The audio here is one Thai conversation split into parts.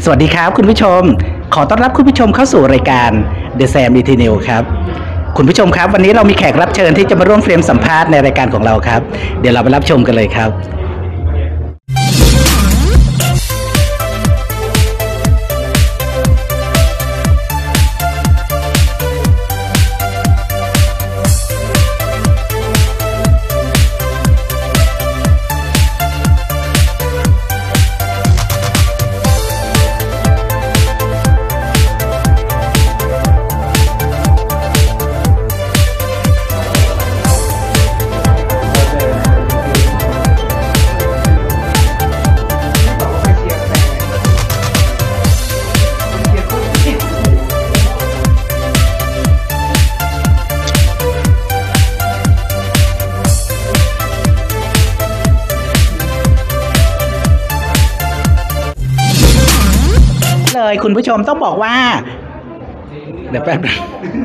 สวัสดีครับคุณผู้ชมขอต้อนรับคุณผู้ชมเข้าสู่รายการ The Sam Eternal ครับคุณผู้ชมครับวันนี้เรามีแขกรับเชิญที่จะมาร่วมเฟรมสัมภาษณ์ในรายการของเราครับเดี๋ยวเราไปรับชมกันเลยครับเลยคุณผู้ชมต้องบอกว่าเดี๋ยวแป๊บนึง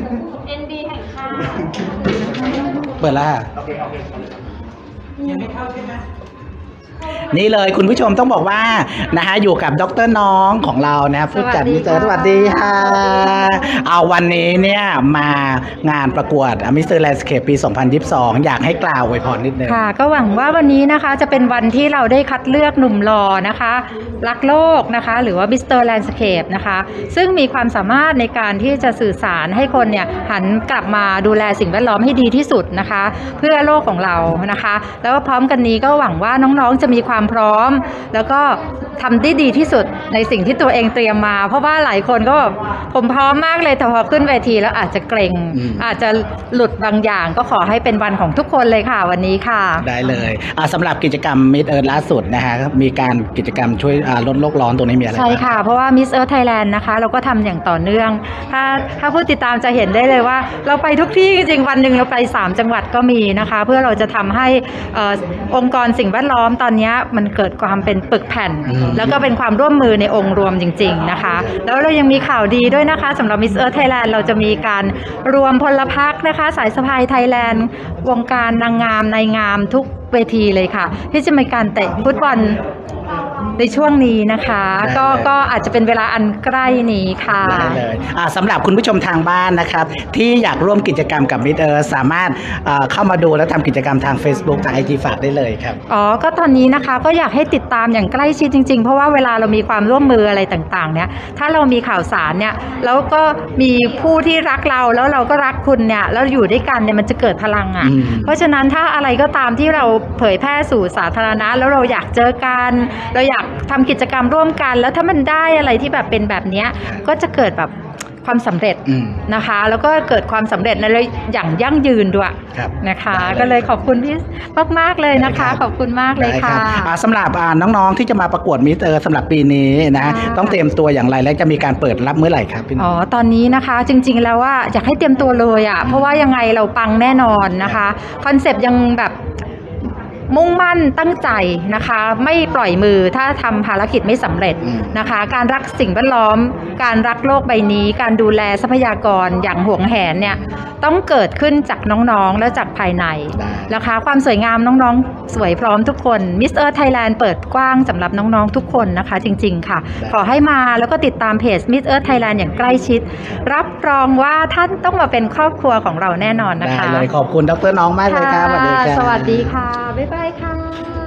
ND แห่งชาติเปิดแล้วยังไม่เข้าใช่ไหมนี่เลยคุณผู้ชมต้องบอกว่านะฮะอยู่กับดร.น้องของเรานะผู้จัดมิสเตอร์สวัสดีค่ะเอาวันนี้เนี่ยมางานประกวดมิสเตอร์แลนด์สเคปปี 2022 อยากให้กล่าวอวยพรนิดนึงค่ะก็หวังว่าวันนี้นะคะจะเป็นวันที่เราได้คัดเลือกหนุ่มหล่อนะคะรักโลกนะคะหรือว่ามิสเตอร์แลนด์สเคปนะคะซึ่งมีความสามารถในการที่จะสื่อสารให้คนเนี่ยหันกลับมาดูแลสิ่งแวดล้อมให้ดีที่สุดนะคะเพื่อโลกของเรานะคะแล้วพร้อมกันนี้ก็หวังว่าน้องๆจะมีความพร้อมแล้วก็ทำได้ดีที่สุดในสิ่งที่ตัวเองเตรียมมาเพราะว่าหลายคนก็ผมพร้อมมากเลยแต่พอขึ้นเวทีแล้วอาจจะเกรงอาจจะหลุดบางอย่างก็ขอให้เป็นวันของทุกคนเลยค่ะวันนี้ค่ะได้เลยสำหรับกิจกรรมมิสเอิร์ธล่าสุดนะฮะมีการกิจกรรมช่วยลดโลกร้อนตรงนี้มีอะไรใช่ค่ะเพราะว่ามิสเอิร์ธไทยแลนด์นะคะเราก็ทำอย่างต่อเนื่องถ้าผู้ติดตามจะเห็นได้เลยว่าเราไปทุกที่จริงๆวันหนึ่งเราไป3จังหวัดก็มีนะคะเพื่อเราจะทำให้องค์กรสิ่งแวดล้อมตอนนี้มันเกิดความเป็นปึกแผ่นแล้วก็เป็นความร่วมมือในองค์รวมจริงๆนะคะแล้วเรายังมีข่าวดีด้วยนะคะสำหรับมิสเอิร์ธไทยแลนด์เราจะมีการรวมพลพรรคนะคะสายสะพายไทยแลนด์วงการนางงามในงามทุกเวทีเลยค่ะที่จะมีการเตะฟุตบอลในช่วงนี้นะคะก็อาจจะเป็นเวลาอันใกล้นี้ค่ะได้เลยสำหรับคุณผู้ชมทางบ้านนะครับที่อยากร่วมกิจกรรมกับมิสเอิร์ธสามารถเข้ามาดูและทำกิจกรรมทาง Facebook ทาง IG ฝากได้เลยครับก็ตอนนี้นะคะก็อยากให้ติดตามอย่างใกล้ชิดจริงๆเพราะว่าเวลาเรามีความร่วมมืออะไรต่างๆเนี่ยถ้าเรามีข่าวสารเนี่ยแล้วก็มีผู้ที่รักเราแล้วเราก็รักคุณเนี่ยแล้วอยู่ด้วยกันเนี่ยมันจะเกิดพลังเพราะฉะนั้นถ้าอะไรก็ตามที่เราเผยแพร่สู่สาธารณะแล้วเราอยากเจอกันเราอยากทำกิจกรรมร่วมกันแล้วถ้ามันได้อะไรที่แบบเป็นแบบนี้ก็จะเกิดแบบความสำเร็จนะคะแล้วก็เกิดความสำเร็จในอย่างยั่งยืนด้วยนะคะก็เลยขอบคุณพี่มากๆเลยนะคะขอบคุณมากเลยค่ะสำหรับน้องๆที่จะมาประกวดมิสเตอร์สำหรับปีนี้นะต้องเตรียมตัวอย่างไรและจะมีการเปิดรับเมื่อไหร่ครับพี่ตอนนี้นะคะจริงๆแล้วว่าอยากให้เตรียมตัวเลยเพราะว่ายังไงเราปังแน่นอนนะคะคอนเซปต์ยังแบบมุ่งมั่นตั้งใจนะคะไม่ปล่อยมือถ้าทำภารกิจไม่สำเร็จนะคะการรักสิ่งแวดล้อมการรักโลกใบนี้การดูแลทรัพยากรอย่างหวงแหนเนี่ยต้องเกิดขึ้นจากน้องๆและจากภายในนะคะความสวยงามน้องๆสวยพร้อมทุกคนมิสเอิร์ธไทยแลนด์เปิดกว้างสำหรับน้องๆทุกคนนะคะจริงๆค่ะขอให้มาแล้วก็ติดตามเพจมิสเอิร์ธไทยแลนด์อย่างใกล้ชิดรับรองว่าท่านต้องมาเป็นครอบครัวของเราแน่นอนนะคะได้เลยขอบคุณดร.น้องมากเลยครับสวัสดีค่ะบ๊ายบายค่ะ